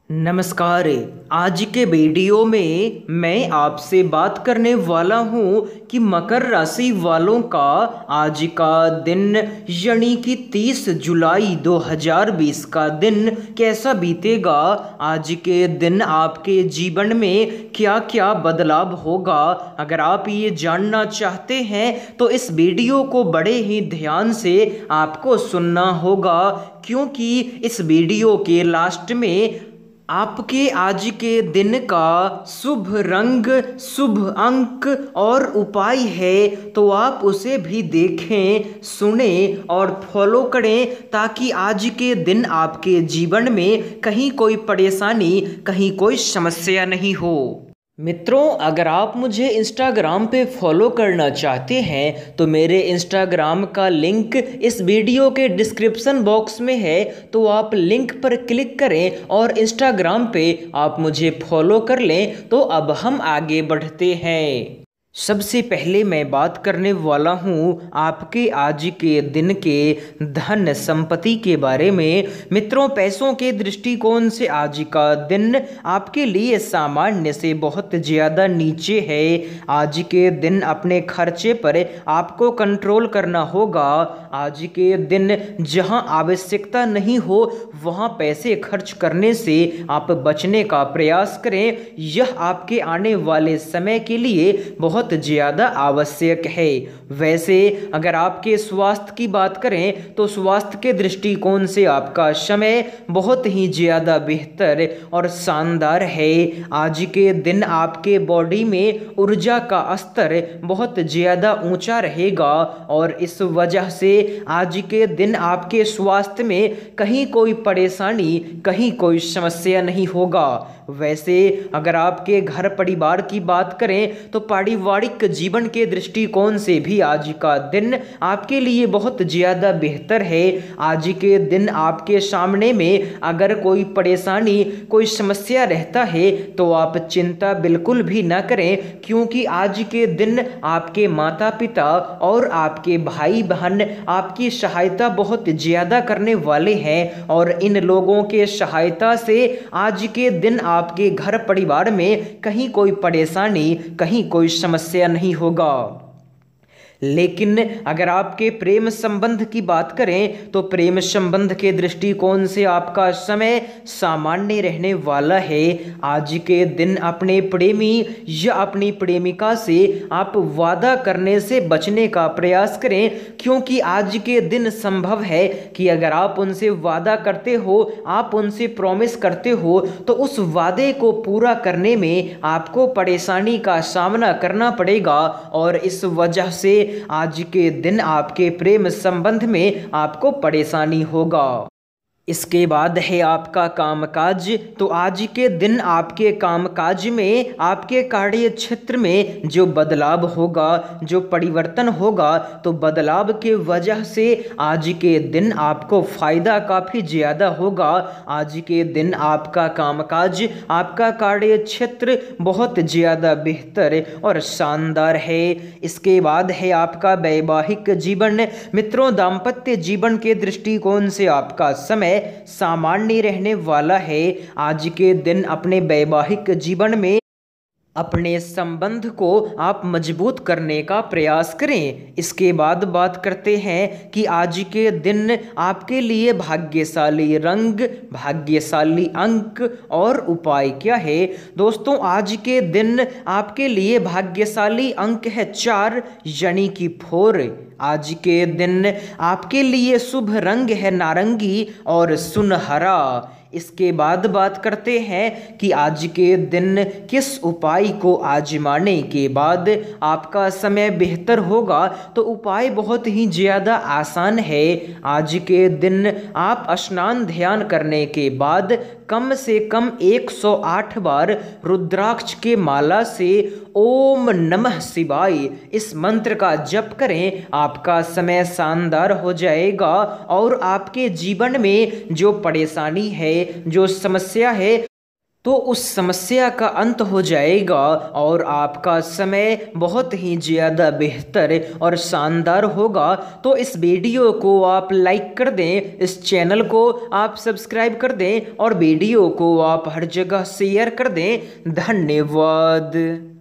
नमस्कार। आज के वीडियो में मैं आपसे बात करने वाला हूं कि मकर राशि वालों का आज का दिन यानी कि 30 जुलाई 2020 का दिन कैसा बीतेगा। आज के दिन आपके जीवन में क्या क्या बदलाव होगा। अगर आप ये जानना चाहते हैं तो इस वीडियो को बड़े ही ध्यान से आपको सुनना होगा, क्योंकि इस वीडियो के लास्ट में आपके आज के दिन का शुभ रंग, शुभ अंक और उपाय है, तो आप उसे भी देखें, सुने और फॉलो करें, ताकि आज के दिन आपके जीवन में कहीं कोई परेशानी, कहीं कोई समस्या नहीं हो। मित्रों, अगर आप मुझे इंस्टाग्राम पे फॉलो करना चाहते हैं तो मेरे इंस्टाग्राम का लिंक इस वीडियो के डिस्क्रिप्शन बॉक्स में है, तो आप लिंक पर क्लिक करें और इंस्टाग्राम पे आप मुझे फॉलो कर लें। तो अब हम आगे बढ़ते हैं। सबसे पहले मैं बात करने वाला हूँ आपके आज के दिन के धन संपत्ति के बारे में। मित्रों, पैसों के दृष्टिकोण से आज का दिन आपके लिए सामान्य से बहुत ज़्यादा नीचे है। आज के दिन अपने खर्चे पर आपको कंट्रोल करना होगा। आज के दिन जहाँ आवश्यकता नहीं हो वहाँ पैसे खर्च करने से आप बचने का प्रयास करें। यह आपके आने वाले समय के लिए बहुत ज़्यादा आवश्यक है। वैसे अगर आपके स्वास्थ्य की बात करें तो स्वास्थ्य के दृष्टिकोण से आपका समय बहुत ही ज़्यादा बेहतर और शानदार है। आज के दिन आपके बॉडी में ऊर्जा का स्तर बहुत ज़्यादा ऊंचा रहेगा और इस वजह से आज के दिन आपके स्वास्थ्य में कहीं कोई परेशानी, कहीं कोई समस्या नहीं होगा। वैसे अगर आपके घर परिवार की बात करें तो पारिवारिक जीवन के दृष्टिकोण से भी आज का दिन आपके लिए बहुत ज़्यादा बेहतर है। आज के दिन आपके सामने में अगर कोई परेशानी, कोई समस्या रहता है तो आप चिंता बिल्कुल भी ना करें, क्योंकि आज के दिन आपके माता पिता और आपके भाई बहन आपकी सहायता बहुत ज़्यादा करने वाले हैं और इन लोगों के सहायता से आज के दिन आपके घर परिवार में कहीं कोई परेशानी, कहीं कोई समस्या नहीं होगा। लेकिन अगर आपके प्रेम संबंध की बात करें तो प्रेम संबंध के दृष्टिकोण से आपका समय सामान्य रहने वाला है। आज के दिन अपने प्रेमी या अपनी प्रेमिका से आप वादा करने से बचने का प्रयास करें, क्योंकि आज के दिन संभव है कि अगर आप उनसे वादा करते हो, आप उनसे प्रॉमिस करते हो, तो उस वादे को पूरा करने में आपको परेशानी का सामना करना पड़ेगा और इस वजह से आज के दिन आपके प्रेम संबंध में आपको परेशानी होगा। इसके बाद है आपका कामकाज। तो आज के दिन आपके कामकाज में, आपके कार्य क्षेत्र में जो बदलाव होगा, जो परिवर्तन होगा, तो बदलाव के वजह से आज के दिन आपको फ़ायदा काफ़ी ज़्यादा होगा। आज के दिन आपका कामकाज, आपका कार्य क्षेत्र बहुत ज़्यादा बेहतर और शानदार है। इसके बाद है आपका वैवाहिक जीवन। मित्रों, दाम्पत्य जीवन के दृष्टिकोण से आपका समय सामान्य रहने वाला है। आज के दिन अपने वैवाहिक जीवन में अपने संबंध को आप मजबूत करने का प्रयास करें। इसके बाद बात करते हैं कि आज के दिन आपके लिए भाग्यशाली रंग, भाग्यशाली अंक और उपाय क्या है। दोस्तों, आज के दिन आपके लिए भाग्यशाली अंक है 4 यानी कि 4। आज के दिन आपके लिए शुभ रंग है नारंगी और सुनहरा। इसके बाद बात करते हैं कि आज के दिन किस उपाय को आजमाने के बाद आपका समय बेहतर होगा। तो उपाय बहुत ही ज़्यादा आसान है। आज के दिन आप स्नान ध्यान करने के बाद कम से कम 108 बार रुद्राक्ष के माला से ओम नमः शिवाय इस मंत्र का जप करें। आपका समय शानदार हो जाएगा और आपके जीवन में जो परेशानी है, जो समस्या है, तो उस समस्या का अंत हो जाएगा और आपका समय बहुत ही ज़्यादा बेहतर और शानदार होगा। तो इस वीडियो को आप लाइक कर दें, इस चैनल को आप सब्सक्राइब कर दें और वीडियो को आप हर जगह शेयर कर दें। धन्यवाद।